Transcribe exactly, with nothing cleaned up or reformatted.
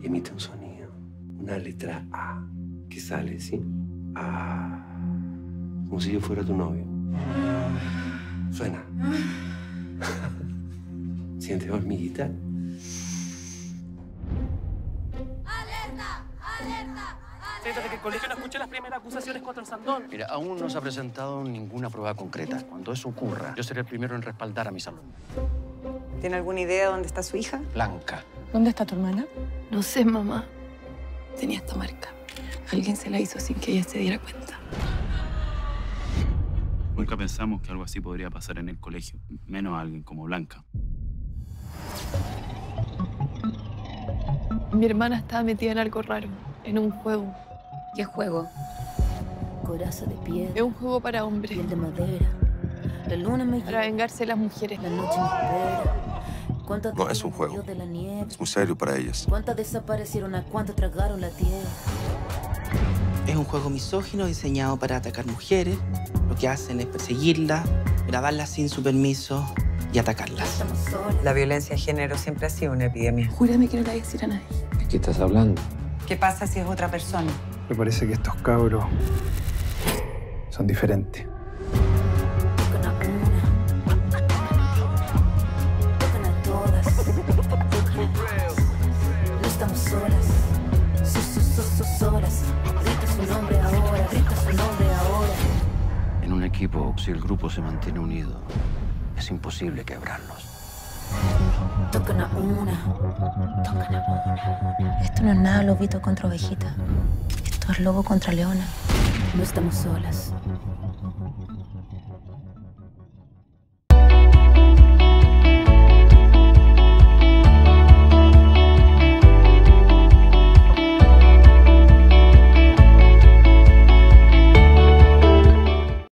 y emite un sonido, una letra A, que sale, ¿sí? A. Como si yo fuera tu novio. Suena. ¿Sientes hormiguita? ¡Alerta! ¡Alerta! Desde que el colegio no escuché las primeras acusaciones contra el Sandón. Mira, aún no se ha presentado ninguna prueba concreta. Cuando eso ocurra, yo seré el primero en respaldar a mis alumnos. ¿Tiene alguna idea de dónde está su hija? Blanca. ¿Dónde está tu hermana? No sé, mamá. Tenía esta marca. Alguien se la hizo sin que ella se diera cuenta. Nunca pensamos que algo así podría pasar en el colegio, menos a alguien como Blanca. Mi hermana estaba metida en algo raro, en un juego. ¿Qué juego? Coraza de piedra. Es un juego para hombres. Piel de madera. La luna me Para vengarse de las mujeres. La noche me espera. ¿Cuántas No es un juego. de la nieve? Es muy serio para ellas. ¿Cuántas desaparecieron? ¿A cuántas tragaron la tierra? Es un juego misógino diseñado para atacar mujeres. Lo que hacen es perseguirlas, grabarlas sin su permiso y atacarlas. La violencia de género siempre ha sido una epidemia. Júrame que no le voy a decir a nadie. ¿De qué estás hablando? ¿Qué pasa si es otra persona? Me parece que estos cabros son diferentes. Tocan a una. Tocan a todas. No estamos solas. Sus, sus, sus, sus solas. Grita su nombre ahora. Grita su nombre ahora. En un equipo, si el grupo se mantiene unido, es imposible quebrarlos. Tocan a una. Tocan a una. Esto no es nada lobito contra ovejita. Esto es lobo contra leona. No estamos solas.